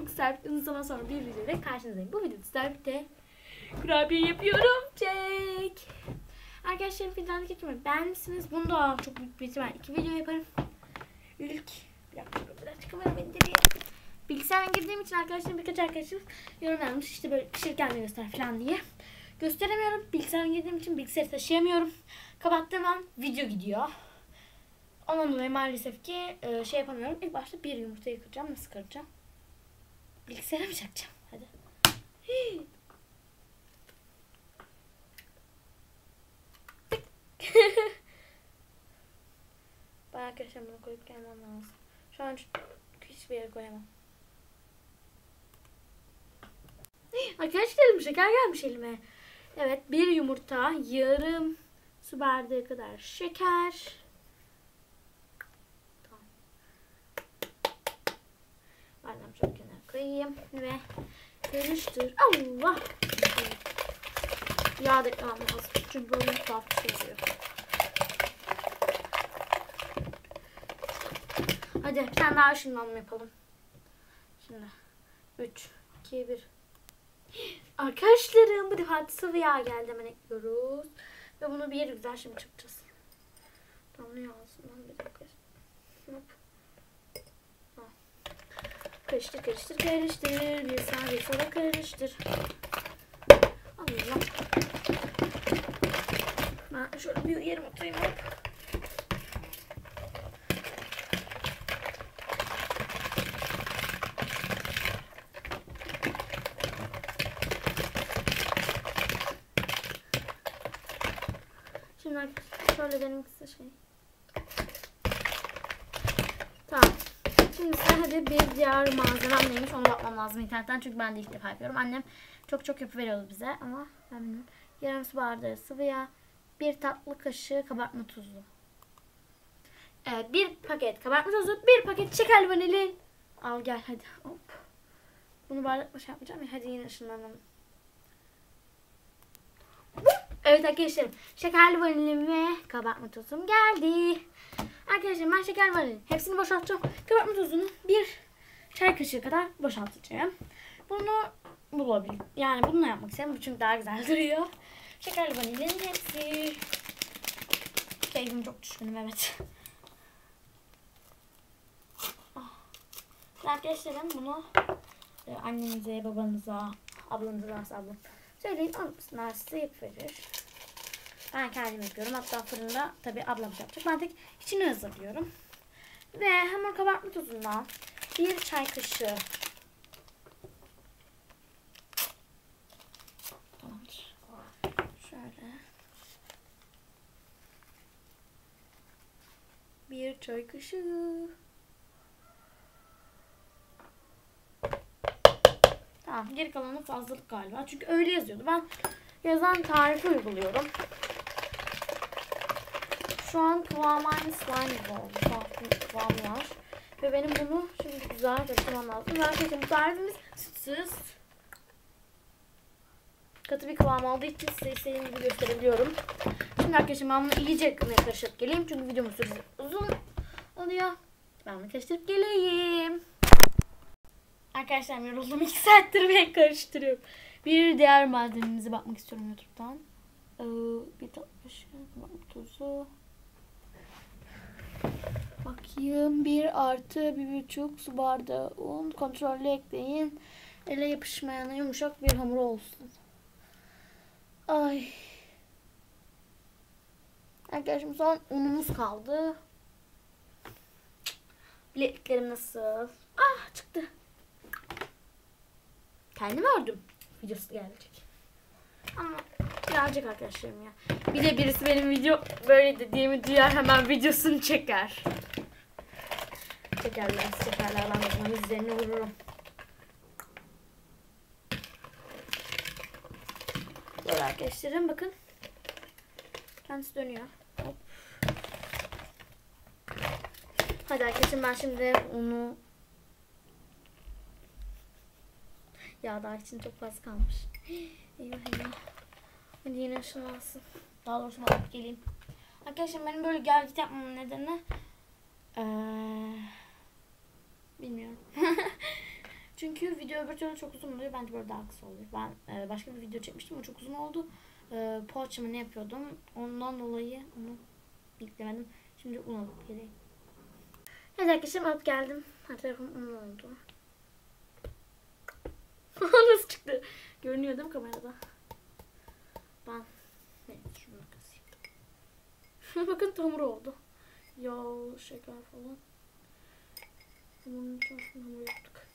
çok güzel uzun zaman sonra bir videoyla karşınızdayım. Bu videoda sizlerle birlikte kurabiye yapıyorum. Çek. Arkadaşlar videodan geçmeyi beğenmişsiniz. Bunu da çok büyük bir ihtimal 2 video yaparım. İlk bir dakika birazcık kameramı indireyim. Bilgisayara girdiğim için arkadaşlarım birkaç arkadaşım yorum yazmış işte böyle pişirirken de göster falan diye. Gösteremiyorum. Bilgisayara girdiğim için bilgisayarı taşıyamıyorum. Kapattığım an video gidiyor. Ondan dolayı maalesef ki şey yapamıyorum. İlk başta bir yumurtayı kıracağım. Nasıl kıracağım? Bilgisayara mı çakacağım? Hadi. Ben arkadaşlar bunu koyup gelmem lazım. Şu an hiçbir yere koyamam. Arkadaşlarım şeker gelmiş elime. Evet, bir yumurta, yarım su bardağı kadar şeker. Tamam. Bardağımı şöyle kenara koyayım ve karıştır. Allah! Yağ da eklemem lazım. Çünkü böyle tuhaf bir şey oluyor. Hadi bir tane daha ışınlanma yapalım. Şimdi 3, 2, 1. Arkadaşlarım bu defa sıvı yağ geldi, hemen ekliyoruz. Ve bunu bir güzel şimdi çıkacağız. Damlıyor ağzından bir dakika. Hop. Karıştır karıştır karıştır. Bir sağa bir sola karıştır. Allah. Ben şöyle bir yerim oturayım. Hop. Şimdi şöyle benimkisi şey. Tamam. Şimdi size hadi bir diğer malzemem neymiş onu bakmam lazım internetten. Çünkü ben de ilk defa yapıyorum. Annem çok yapıveriyordu bize ama ben bilmiyorum. Yarım su bardağı sıvı yağ. 1 tatlı kaşığı kabartma tuzu. Evet, 1 paket kabartma tuzu. 1 paket şekerli vanilin. Al gel hadi. Hop. Bunu bardakla şey yapmayacağım ya. Hadi yine ışınlanalım. Evet arkadaşlarım, şekerli vanilim ve kabartma tozum geldi. Arkadaşlar ben şekerli vanilin hepsini boşaltacağım. Kabartma tozunu 1 çay kaşığı kadar boşaltacağım. Bunu bulabilirim. Yani bununla yapmak istiyorum çünkü daha güzel duruyor. Şekerli vanilin hepsi. Keyfim çok düşkünüm, evet. Arkadaşlarım bunu annenize, babanıza, ablanıza, varsa ablam söyleyin, almışsınlar size yapıverir. Ben kendim yapıyorum. Hatta fırında tabi ablam yapacak. Ben tek içini hazırlıyorum. Ve hamur kabartma tozundan 1 çay kaşığı. Tamamdır. Şöyle. 1 çay kaşığı. Tamam. Geri kalanı fazlalık galiba. Çünkü öyle yazıyordu. Ben yazan tarifi uyguluyorum. Şu an kıvamı aynı slime gibi oldu. Kıvamı var. Ve benim bunu şimdi güzel yapmam lazım. Ve arkadaşlar bu tarifimiz sütsüz. Katı bir kıvam olduğu için size istediğim gibi gösterebiliyorum. Şimdi arkadaşlar ben bunu iyice karıştırıp geleyim. Çünkü videomun süresi uzun oluyor. Ben bunu karıştırıp geleyim. Arkadaşlar yoruldum. 2 saattir ben karıştırıyorum. Bir diğer malzememize bakmak istiyorum YouTube'dan. Bir tatlı kaşığı tuzu. Bakayım. 1 artı 1,5 su bardağı un. Kontrollü ekleyin. Ele yapışmayan yumuşak bir hamur olsun. Ay. Arkadaşım son unumuz kaldı. Bilekliklerim nasıl? Ah çıktı. Kendimi ördüm. Videosu gelecek. Ama gelecek arkadaşlarım ya. Bir de birisi benim video böyle dediğimi duyar hemen videosunu çeker. Çekerler ben o zaman üzerine vururum. Böyle arkadaşlarım bakın. Kendisi dönüyor. Hop. Hadi arkadaşım ben şimdi unu daha için çok fazla kalmış. Eyvah eyvah. Hadi yine ışınlansın. Daha doğrusu alıp geleyim. Arkadaşlar benim böyle gergit yapmamın nedeni bilmiyorum. Çünkü video öbür türlü çok uzun oluyor. Bence böyle daha kısa oluyor. Ben başka bir video çekmiştim. O çok uzun oldu. Poğaçamı ne yapıyordum? Ondan dolayı onu yüklemedim. Şimdi un alıp geleyim. Evet arkadaşlar alıp geldim. Her tarafım un oldu. Nasıl çıktı? Görünüyor değil mi kamerada? Ben şunu kasayım. Bakın hamur oldu. Yağ, şeker falan. Hamurun içine hamur yaptık.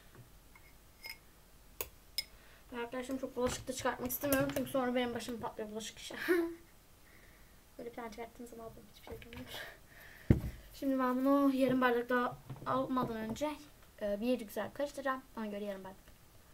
Ve arkadaşlarım çok bulaşık da çıkartmak istemiyorum. Çünkü sonra benim başım patlıyor bulaşık işe. Böyle bir tane çıkarttığım zaman ablam hiçbir şey görmüyor. Şimdi ben bunu yarım bardak daha almadan önce bir yeri güzel karıştıracağım. Ona göre yarım bardak.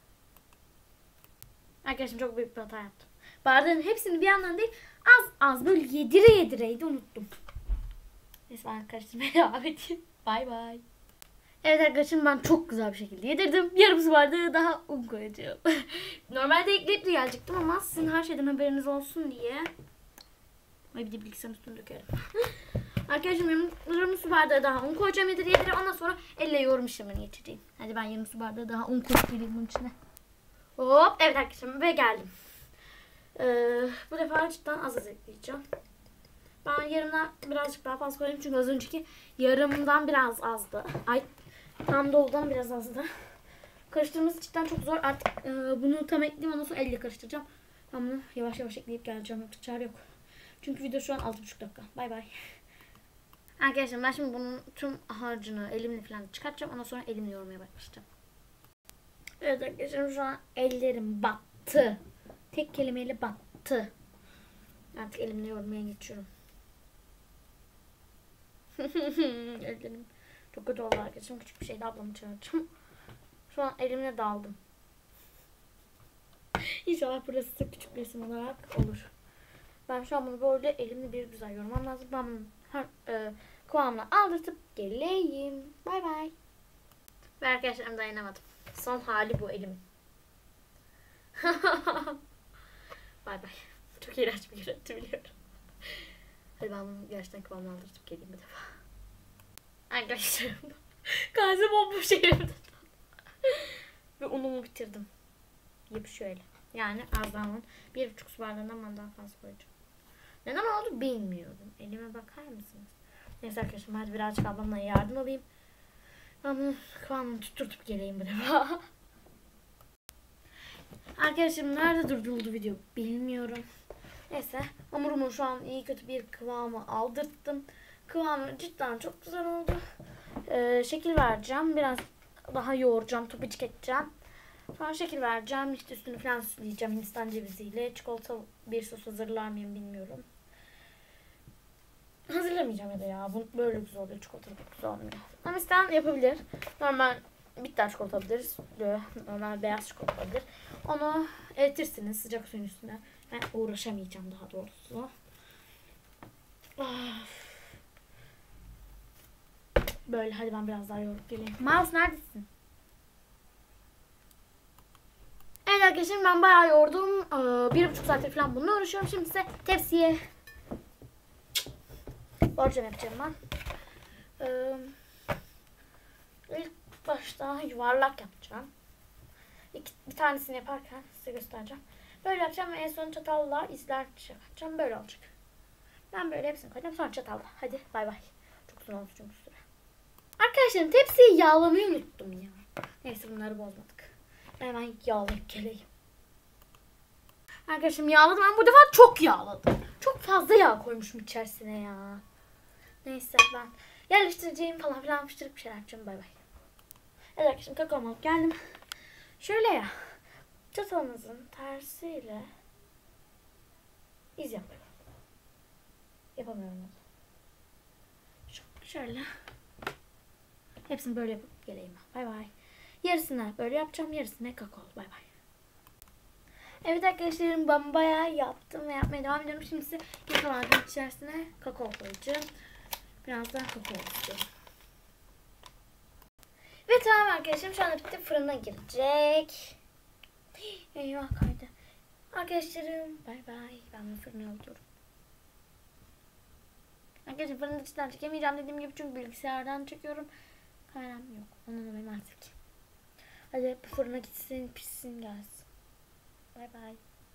Arkadaşım çok büyük bir hata yaptım. Bardağın hepsini bir yandan değil az böyle yedireydi unuttum. Neyse ben karıştırmaya devam edeyim. Bay bay. Evet arkadaşım ben çok güzel bir şekilde yedirdim. Yarım su bardağı daha un koyacağım. Normalde ekleyip de gelecektim ama sizin her şeyden haberiniz olsun diye. Ay bir de bilgisayarın üstünü dökerim. Arkadaşım yarım su bardağı daha un koyacağım yedire. Ondan sonra elle yoğurma işlemini geçireyim. Hadi ben yarım su bardağı daha un koyup gireyim bunun içine. Hop evet arkadaşım ve geldim. Bu defa cidden az ekleyeceğim. Ben yarımdan birazcık daha fazla koyayım çünkü az önceki yarımdan biraz azdı. Ay tam doludan biraz azdı. Karıştırması cidden çok zor. Artık bunu tam ekleyeyim ondan sonra elle karıştıracağım. Ben bunu yavaş yavaş ekleyip geleceğim. Yapacak çare yok. Çünkü video şu an 6,5 dakika. Bay bay. Arkadaşlar ben şimdi bunun tüm harcını elimle falan çıkartacağım. Ondan sonra elimle yoğurmaya başlayacağım. Evet arkadaşlar şu an ellerim battı. Tek kelimeyle battı. Artık elimle yoğurmaya geçiyorum. Ellerim çok kötü oldu arkadaşım. Küçük bir şeyde ablamı çağıracağım. Şu an elimle daldım. İnşallah burası küçük bir resim olarak olur. Ben şu an bunu böyle elimle bir güzel yoğurmam lazım. Ben bunu kıvamına aldırtıp geleyim. Bay bay. Ve arkadaşlarım dayanamadım. Son hali bu elimin. Bay bay. Çok iğrenç bir görüntü biliyorum. Hadi ben bunu gerçekten kıvamına aldırtıp geleyim bir defa. Arkadaşlarım. Gazi bomboş elimde. Ve unumu bitirdim. Yapışıyor öyle. Yani az daha un. 1,5 su bardağından ben daha fazla koyacağım. Neden oldu bilmiyorum. Elime bakar mısınız? Neyse arkadaşım hadi birazcık ablamla yardım alayım. Ben bunu kıvamını tutturtup geleyim bir defa. Arkadaşım nerede durduruldu video bilmiyorum. Neyse hamurumu şu an iyi kötü bir kıvamı aldırttım. Kıvamı cidden çok güzel oldu. Şekil vereceğim. Biraz daha yoğuracağım. Topicik edeceğim. Sonra şekil vereceğim. İşte üstünü falan süsleyeceğim Hindistan ceviziyle. Çikolata bir sos hazırlar mıyım bilmiyorum. Hazırlamayacağım ya da ya. Bu böyle güzel oluyor. Çikolata çok güzel olmuyor. Ama isteyen yapabilir. Normal bitter çikolata alabilir. Normal beyaz çikolata alabilir. Onu eritirsiniz sıcak suyun üstüne. Ben uğraşamayacağım daha doğrusu. Böyle hadi ben biraz daha yoğurup geleyim. Mouse neredesin? Evet arkadaşlar ben bayağı yoğurdum. 1,5 saattir falan bununla uğraşıyorum. Şimdi size tepsiye borcam yapacağım ben. İlk başta yuvarlak yapacağım. Bir tanesini yaparken size göstereceğim. Böyle yapacağım ve en son çatalla izler çıkartacağım. Böyle olacak. Ben böyle hepsini koyacağım sonra çatalla. Hadi bay bay. Çok uzun oldu çünkü süre. Arkadaşlar tepsiyi yağlamayı unuttum ya. Neyse bunları bozmadık. Ben hemen yağlayıp geleyim. Arkadaşım yağladım ama bu defa çok yağladım. Çok fazla yağ koymuşum içerisine ya. Neyse ben yerleştireceğim falan filan yapıştırıp bir şeyler yapacağım. Bay bay. Evet arkadaşım kakaomu alıp geldim. Şöyle ya. Çatalınızın tersiyle iz yapıyorum. Yapamıyorum onu. Şöyle. Hepsini böyle yapıp geleyim. Bay bay. Yarısını böyle yapacağım. Yarısını kakao. Bay bay. Evet arkadaşlarım ben bayağı yaptım ve yapmaya devam ediyorum. Şimdi size kakaoların içerisine kakao koyacağım. Biraz daha kakao istiyorum. Ve tamam arkadaşlarım şu anda bitti. Fırına girecek. Eyvah kaydı. Arkadaşlarım bay bay. Ben bunu fırına alıyorum. Arkadaşlar fırında cidden çekemeyeceğim dediğim gibi çünkü bilgisayardan çekiyorum. Kameram yok. Onun benim artık. Hadi bu fırına gitsin, pişsin, gelsin. Bay bay.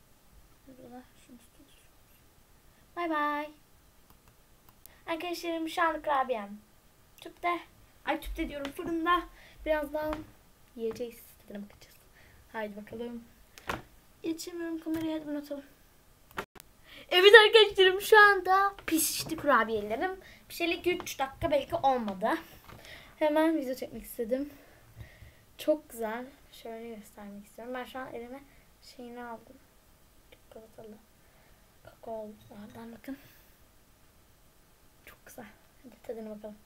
Bay bay. Arkadaşlarım şu an kurabiyem tüpte. Ay tüpte diyorum, fırında. Birazdan yiyeceğiz. Tadına bakacağız. Haydi bakalım. Yetişemiyorum kameraya, hadi bunu atalım. Evet arkadaşlarım, şu anda pişti kurabiyelerim. Pişeli 3 dakika belki olmadı. Hemen video çekmek istedim. Çok güzel. Şöyle göstermek istiyorum. Ben şu an elime şeyini aldım. Çikolatalı. Kakaolulardan bakın. Çok güzel. Hadi tadına bakalım.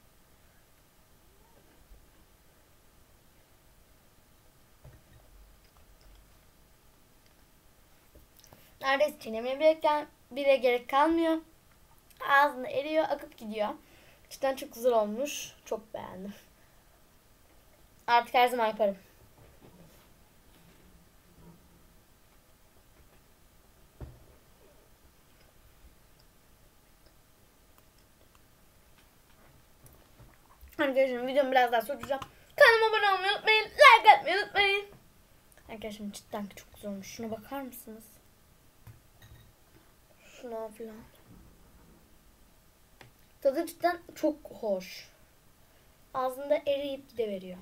Neredeyse çiğnemeye bile gerek kalmıyor. Ağzında eriyor, akıp gidiyor. Cidden çok güzel olmuş. Çok beğendim. Artık her zaman yaparım. Arkadaşlar videomu biraz daha sürdüreceğim. Kanalıma abone olmayı unutmayın. Like atmayı unutmayın. Arkadaşlar cidden çok güzel olmuş. Şuna bakar mısınız? Şuna falan. Tadı cidden çok hoş. Ağzında eriyip gidiveriyor.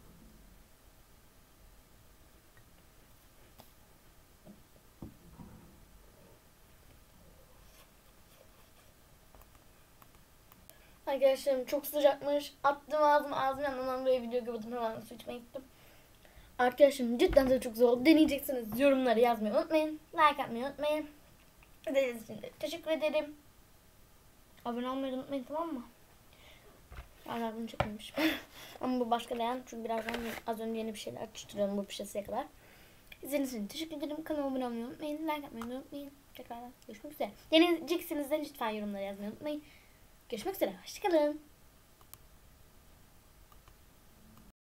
Arkadaşlarım çok sıcakmış. Attım ağzım yanından böyle video kapatıp hemen su içmeye gittim. Arkadaşlarım cidden de çok güzel oldu. Deneyeceksiniz. Yorumları yazmayı unutmayın. Like atmayı unutmayın. İzlediğiniz için de teşekkür ederim. Abone olmayı unutmayın, tamam mı? Hala bunu çekmemiş. Ama bu başka değen. Çünkü birazdan az önce yeni bir şeyler atıştırıyorum bu pişesiye kadar. İzlediğiniz için teşekkür ederim. Kanalıma abone olmayı unutmayın. Like atmayı unutmayın. Tekrardan görüşmek üzere. Deneyeceksiniz de lütfen yorumları yazmayı unutmayın. Görüşmek üzere. Hoşçakalın.